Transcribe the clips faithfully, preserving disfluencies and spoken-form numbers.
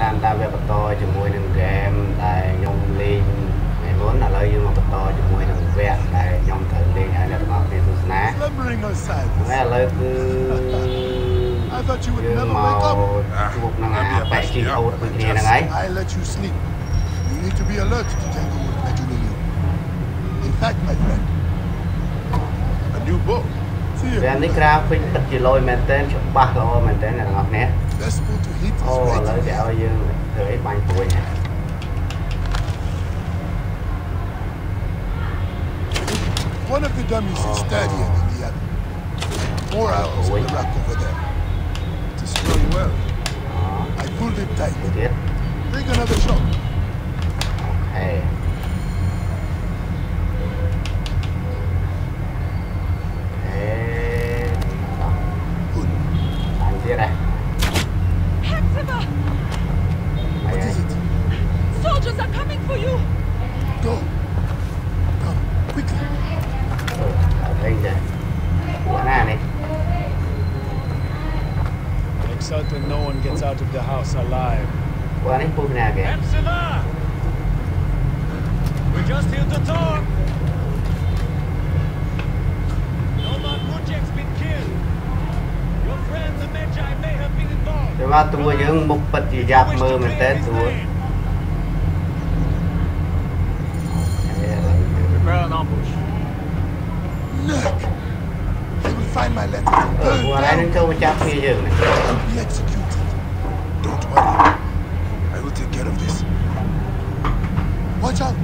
đàn đa về bắt to cho mùi nâng game tại nhông lên ngày vốn là lời dương mà bắt to cho mùi nâng vẹn tại nhông thử lên hay là ngọc tiền tụt ná nghe lời cứ dương màu chuộc năng à bẻ chi âu đặc biệt này ấy về nick ra phim tất chỉ lôi mền tên chụp ba lô mền tên là ngọc nè ô lời đeo dương gửi bánh tuổi One of the dummies is steadier than the other. Four hours on the rack over there. It is going well. I pulled it tight. Take another shot. Okay. Okay. Good. Anh tiếp đây. What is it? Soldiers are coming for you. Go. Come quickly. Make certain no one gets out of the house alive. Epsilon! We're just here to talk. No more project's been killed. Your friends the Magi may have been involved. Chúng ta tua những mục bật gì giáp mơ mình tên tua. Prepare an ambush. Nick! They will find my letter and burn down. I'll be executed. Don't worry. I will take care of this. Watch out!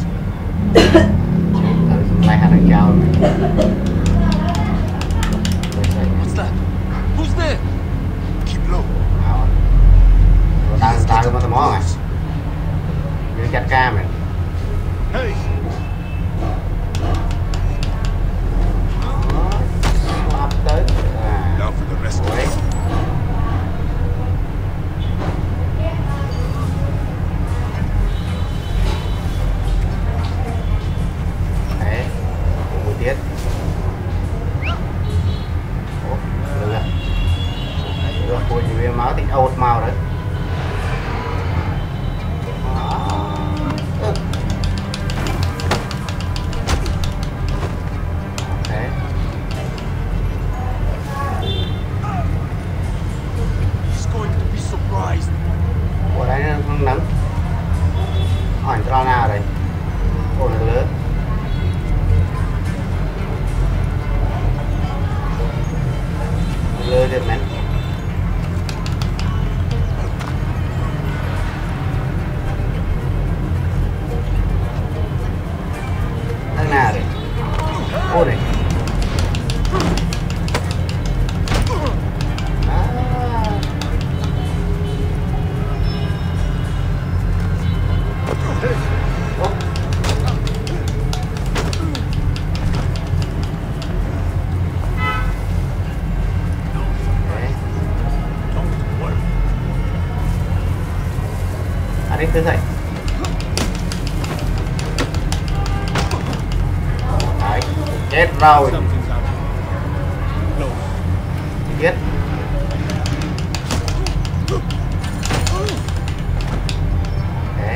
What's that? Who's there? Keep low. Hey! Now for the rest of it. Đấy, một tiết. Ủa, được rồi. Được rồi, cô chỉ viên máu tích ột màu đấy. Nắng hỏi cho nào đây ồ nó lớn lớn được này thằng nào đây ô này thứ này đấy chết rồi chết đấy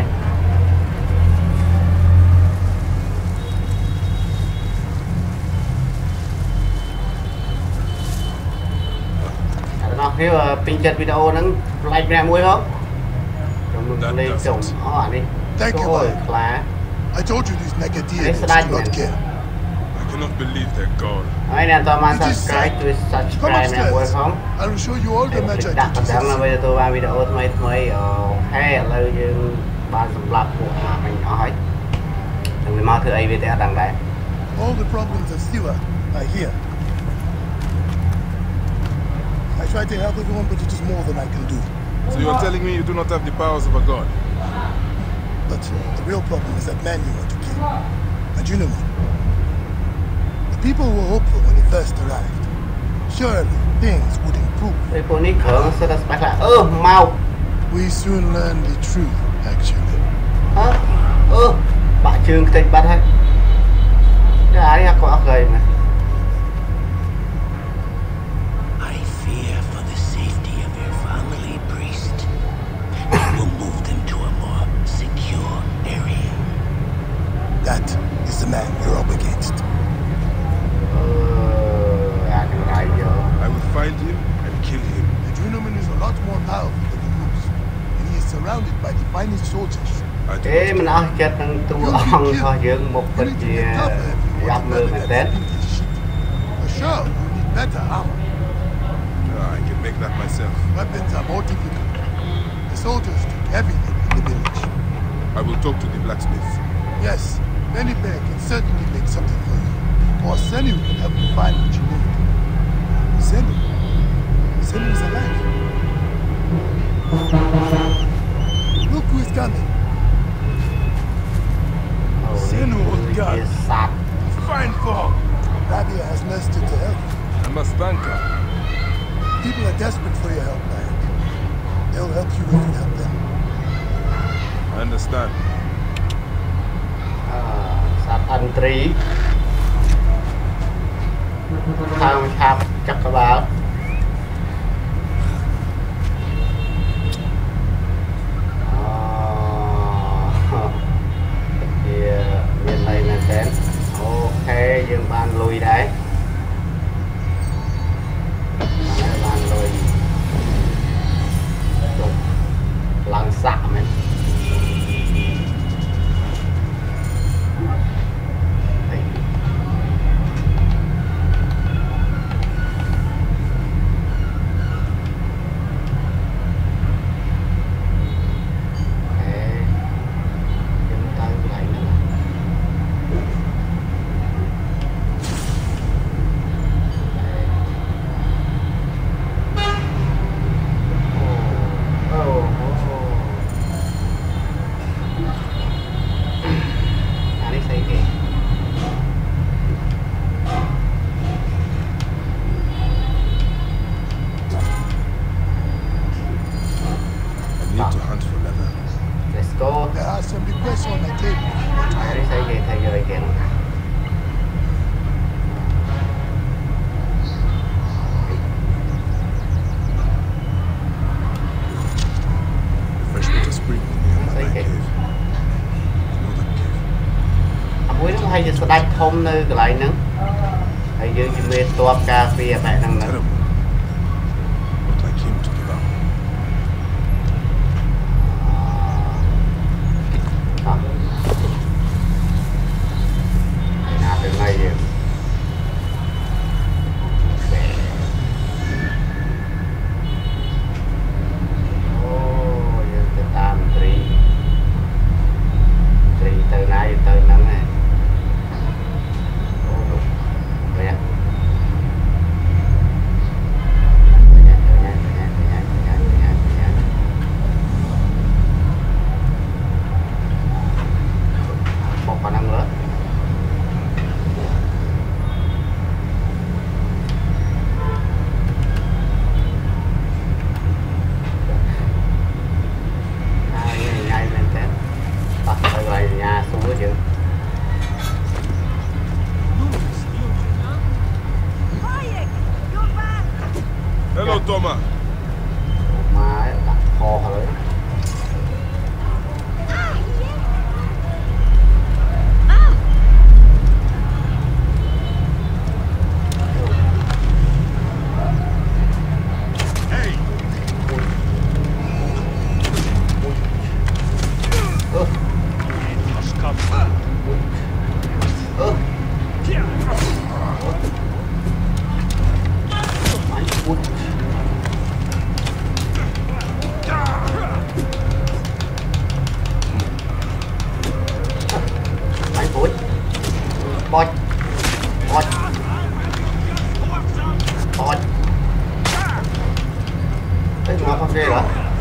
nó khi mà pin chật video nó like ra muối không Thank you, man. I told you these Negatians do not care. I cannot believe they're gone. It is sad. Come upstairs. I will show you all the Magi teachers. All the problems of Siwa are here. I try to help everyone, but it is more than I can do. So you're telling me you do not have the powers of a god? But the real problem is that man you want to kill. And you know what? The people were hopeful when he first arrived. Surely things would improve. We soon learn the truth, actually. I fear for the safety of your family, priest. They will move surrounded by the finest soldiers. I do Ê, not mình ăn chết thằng tu ong thôi dưỡng một You bịch need to gì get tougher if you gặp want to mưa weather mà that Tết. vintage shit. For sure, you need better armor. Ah, I can make that myself. Weapons are more difficult. The soldiers took everything in the village. I will talk to the blacksmith. Yes, Pennybear can certainly make something for you. Or Senu can help you find what you need. Senu? Senu is alive. Look who is coming. Senu was God. Sạc. Fine fall. Rabia has nursed it to help. I must thank her. People are desperate for your help, man. They'll help you if you help them. I understand. Sạc ẩn trí. Thang chạp chắc các bạn. Miền này là kén. Ok, dương ban lùi đấy. Ban lùi. Chục. Lăng xạ mình. There are some requests on my table. Đi xây gì thay rồi kìa. Fresh water spring near my cave. You know that cave? Ông quý nó hay như sẽ đạch thông nơi cái lại nữa. Hay như như mê toạp cà phê tại năng nữa. Terrible. But I came to give up. Này gì? Oh, giờ tới tam tri, tri từ nay tới nắng này. Oh, đúng, vậy à? Một khả năng nữa. Nhà xuống nữa chứ. Hello, Thomas. Mà đặt kho rồi. Bot, bot, bot. Đấy, ngọt không ghê rồi.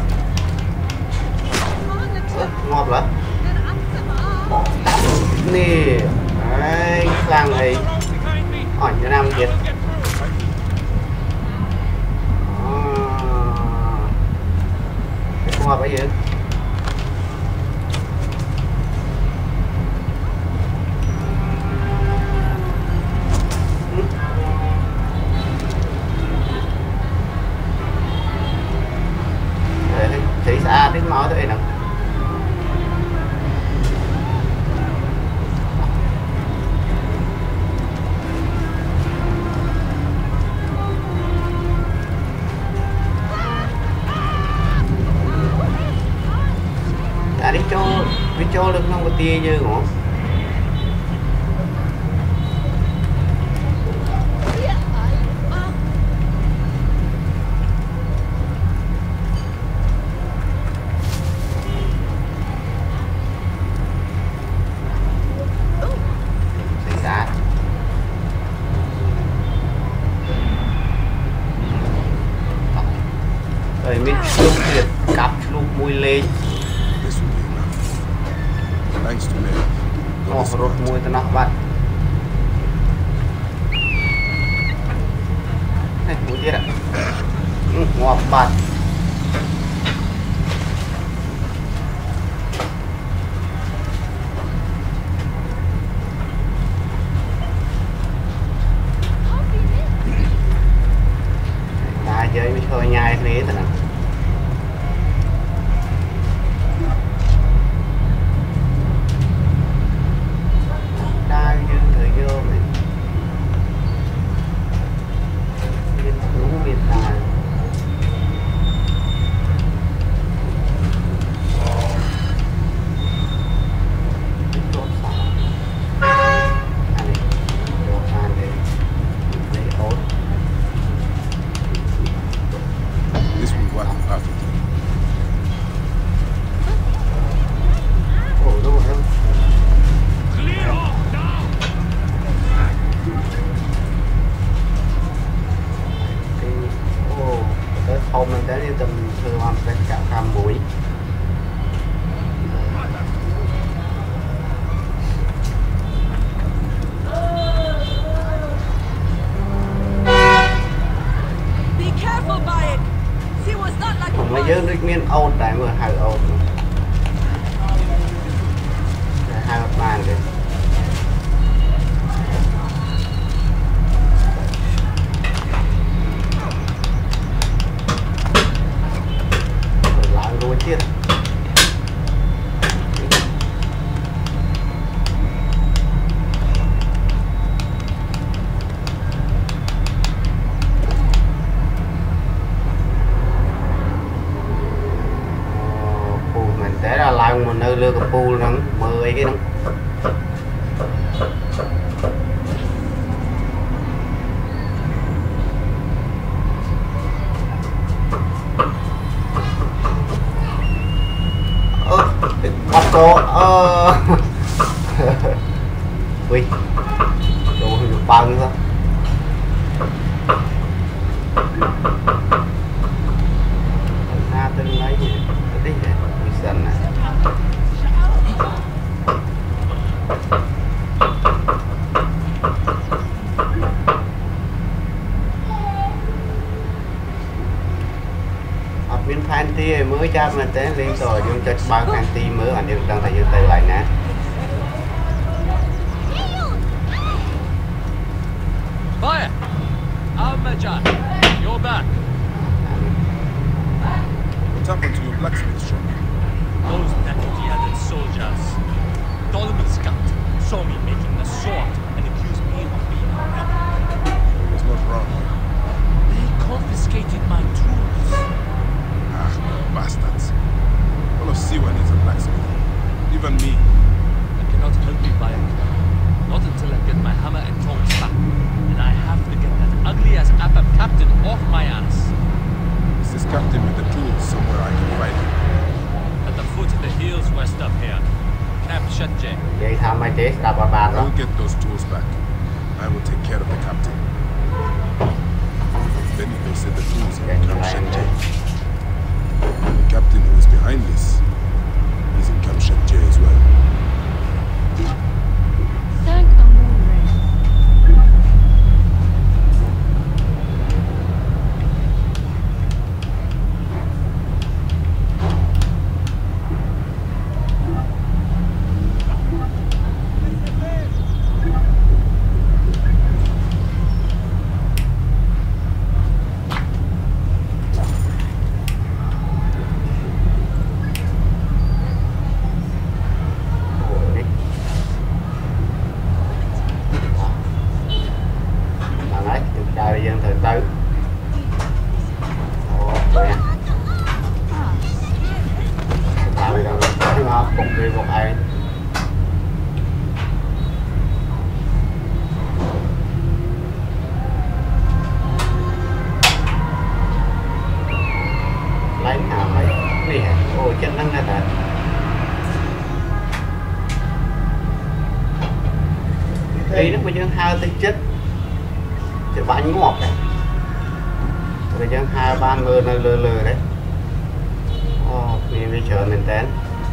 Ơ, ngọt rồi. Nè, đấy, làng này. Hỏi như Nam Việt. Cái ngọt vậy gì? Thấy xa tiếng nói thôi nè. Với cho được không có tia như hả? Rồi mình chụp được cặp chụp mùi lên. Ồ, rốt mùi ta nọc bạn. Này, mùi tiết ạ. Ừ, ngọt bạn. Đã chơi mới thôi nhai thế thật nào. Dương được miền Âu tại vừa hai Âu hai mặt bàn đấy lại rồi chết thế là làm mình nơi lừa cặp pool nó mười cái nó ơ bắt cô ơ ui đồ được băng thôi na tên lấy gì cái gì dần này học viên fanti mới cho mình tới liên rồi dùng cho bao fanti mới ảnh được trong thời gian từ lại nè Fire! Al-Majah, you're back. What happened to your blacksmith shop? Those empty-handed soldiers. Solomon's scout saw me making the sword and accused me of being a rebel. It was not wrong. They confiscated my tools. Ah, bastards. All of Siwan is a blacksmith. Even me. I cannot help you buy it. Not until I get my hammer and tongs back. And I have to get that ugly-ass Apap captain off my ass. Is this captain with the tools somewhere I can find him? At the foot of the hills west of here. Camp Shatje. Vậy tham mai chết ra bà bà I đó will get those tools back. I will take care of the captain. Benito said the tools are in Camp Shatje. The captain who is behind this is in Camp Shatje as well. Thank Amun Ray. đi hả? Ồ chân năng ra thật. Đây nó bây giờ hai tinh chất thì bạn ngọt này. Bây giờ hai ba mươi nơi lơ lơ đấy. Ồ, vì bây giờ mình đến.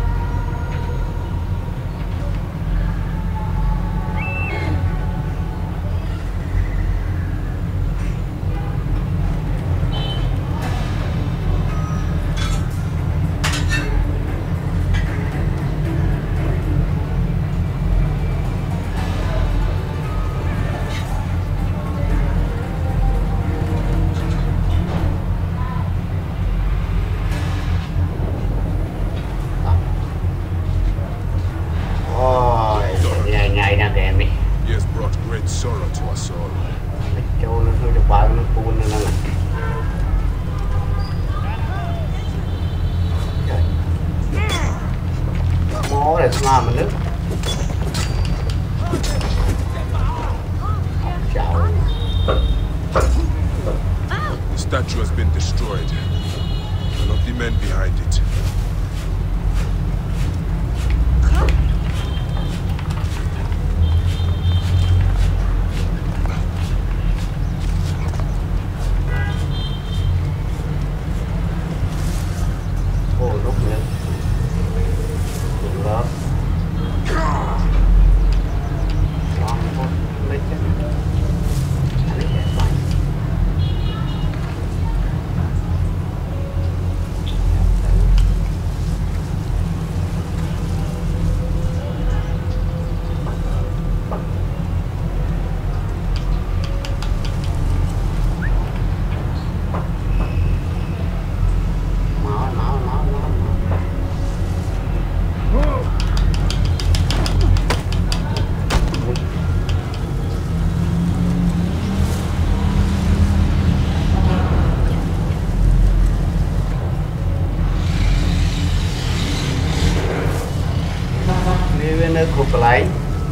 Cục lại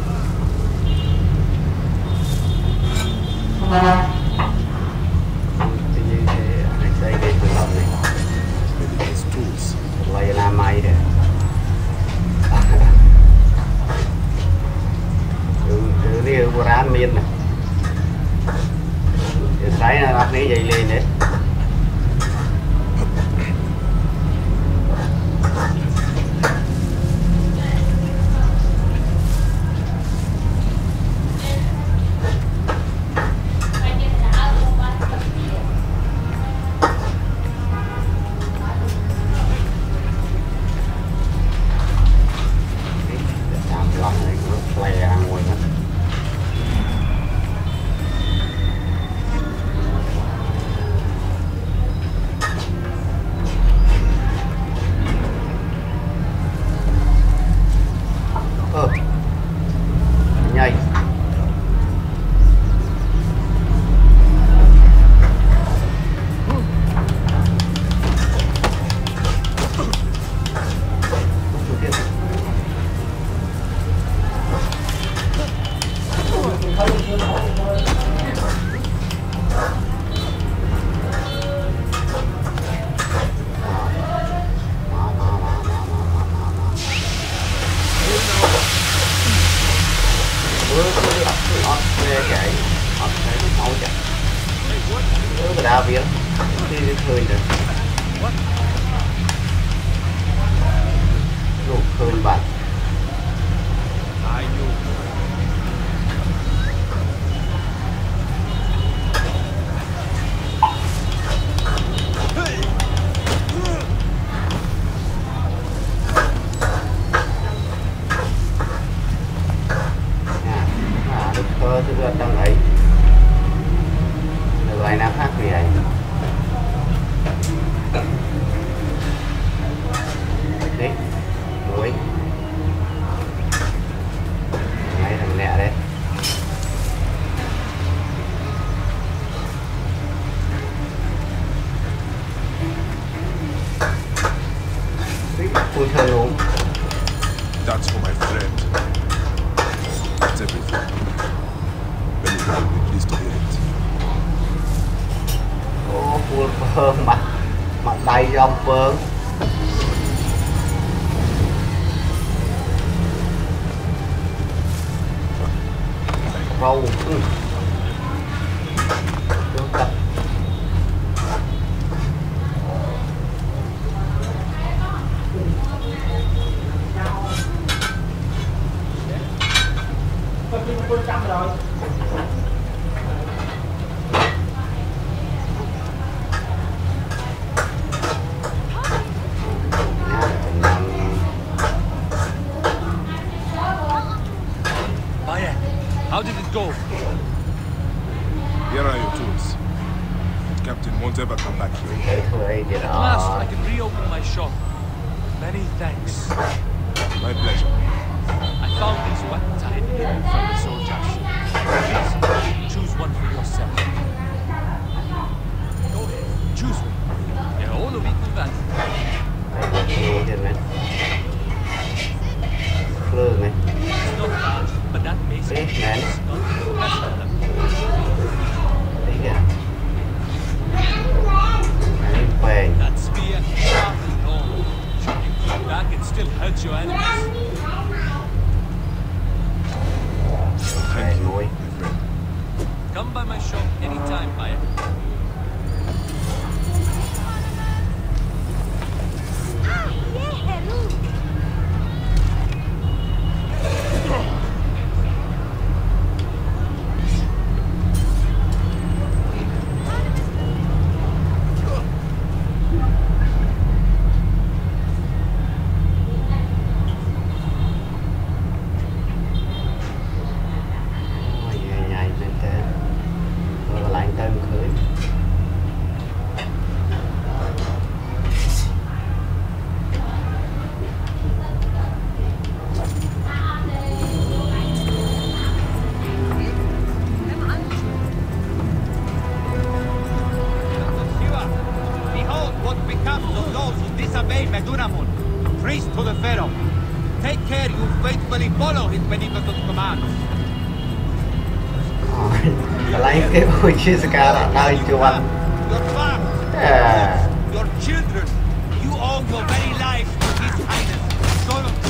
thì như thế anh xây cái tự động này lại làm may đấy từ từ đi của rán miên này cái là đặt này dậy lên đấy. That's for my friend. That's everything. Benny will be pleased to hear it. Oh, full phơm mặt mặt đầy dòng phơm. râu How did it go? Here are your tools. The captain won't ever come back here. At last, I can reopen my shop. Many thanks. My pleasure. I found these weapons I had hidden from the soldiers. Please, choose one for yourself. Go ahead, choose one. They're all of equal value. It's not large, but that makes it not professional. That spear, sharp and long. Should you keep back, it still hurts your enemies. Thank you, my friend. Come by my shop anytime, buyer. She's a guy now you want Your farm, yeah. your children, you owe your very life to His Highness. Son of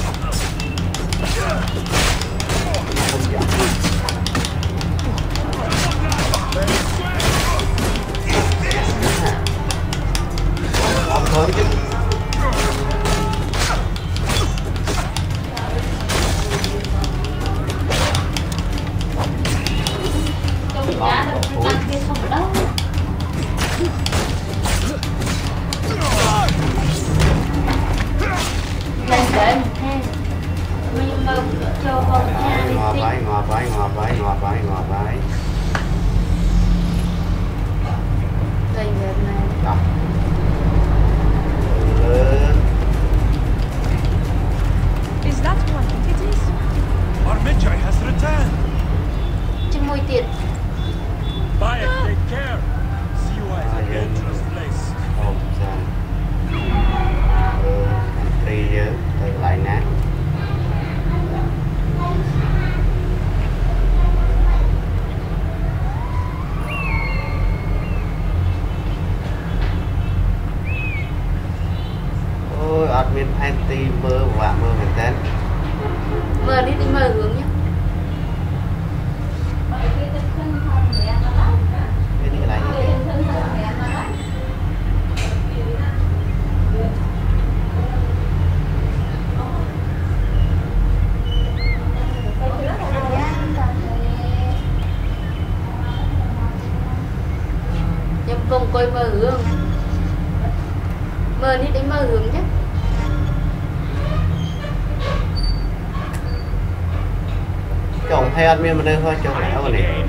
coi mơ hương mơ đi đến mơ hương chứ chồng hay ăn miên mà đây thôi chồng lẻ rồi này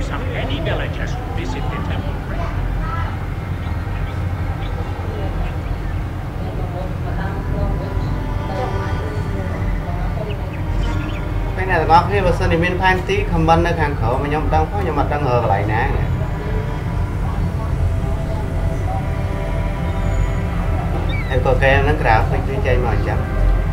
cái này là có cái vật sân miên phan tí comment ở hàng khẩu mà nhóm đang có nhưng mà đang ngờ lại nè em có cái nó grab phải chơi chơi mà chắc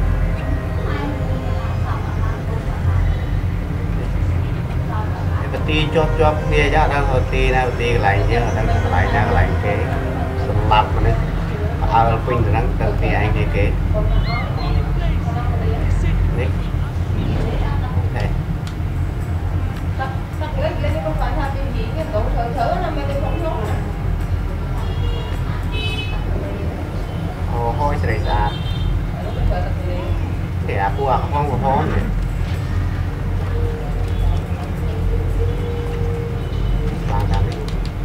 em ti cho cho kia ra đang hồi ti nào ti lại chứ đang lại đang lại cái sầm lấp mà nữa ở quanh thì đang từ thì anh kia kế đấy Ồ, hôi xảy ra thẻ của không có hôn này làm ra đi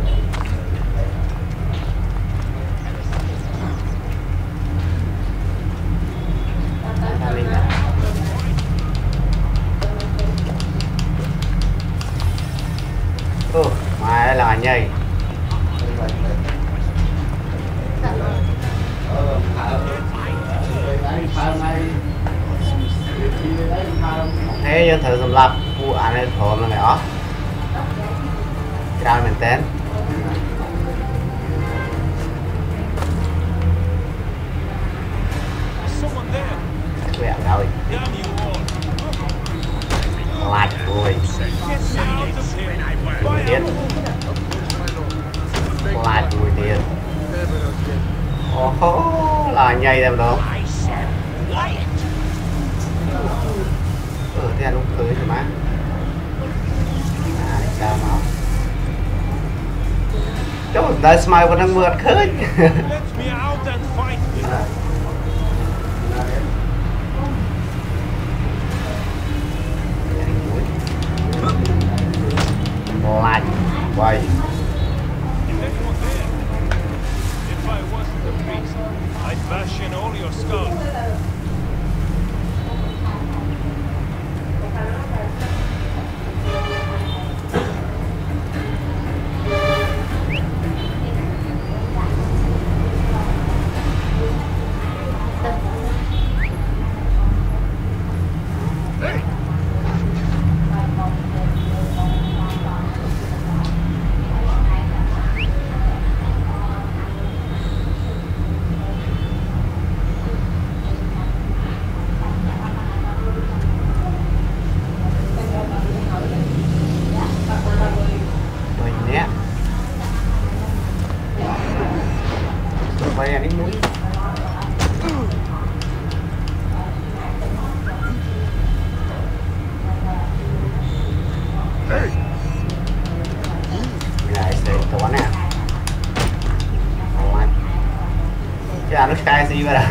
ra đi nè ừ mà là nhầy thế dân thử sầm lập vụ án này thồm là đó cao mình tên quẹo rồi lạch rồi mùi tiền lạch mùi tiền ồ là nhây em đó ừ thế lúc cưới thì má à sao mà chỗ đây smile vẫn đang mượt khơi lạnh quay I'd bash in all your skulls. Cái gì vậy?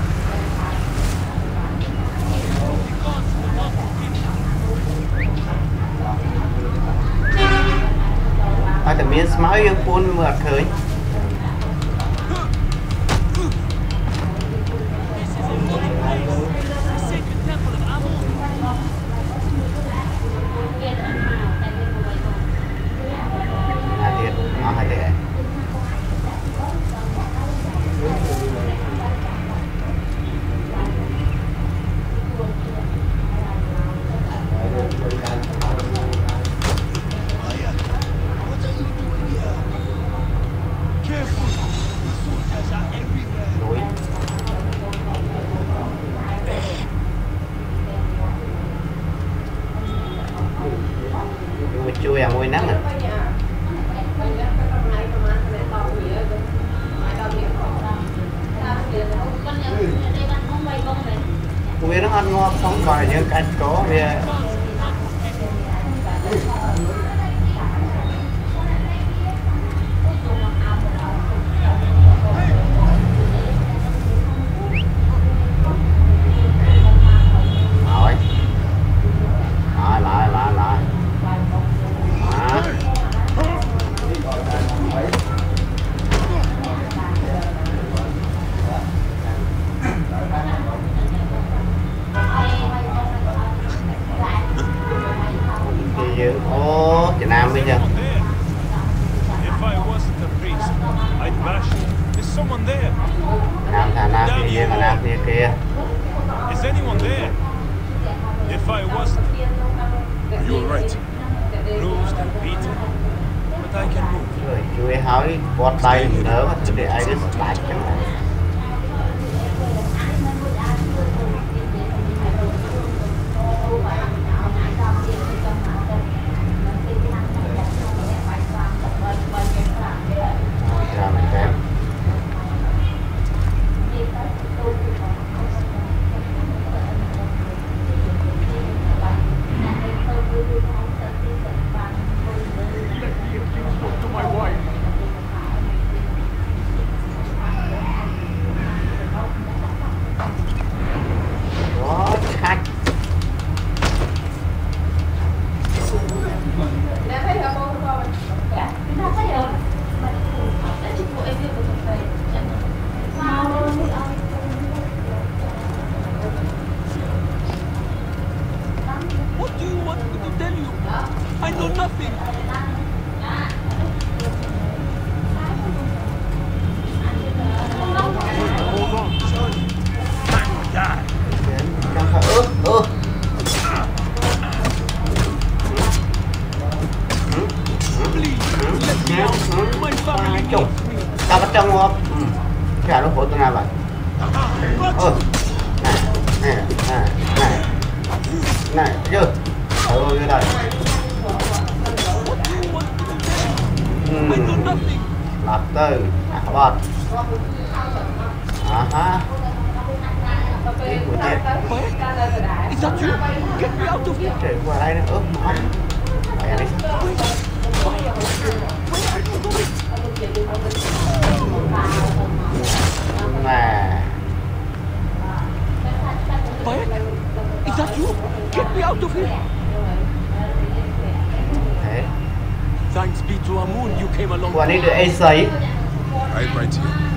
Ai tầm miếng máu yên phun mượt khởi. À thiệt, nó hay để. Chui à môi nắng à. Chui nó ăn ngon không còn những cái có về ô Việt Nam bây giờ Nam thà Nam kia mà Nam kia kia rồi chui hỏi bọt tay nữa để ai biết lại chẳng hạn. Ờ. Này, này, này. Này, chưa? Thôi cái này. I do nothing. Lọt từ. À, bọt. À ha. Cái của chết. Is that you? Get me out of here. Chạy qua đây nó ướp máu. Mẹ đi. Nè. Bayek? Is that you? Get me out of here. Thế. Thanks be to Amun you came along. Qua đây được A giấy. Right, right here.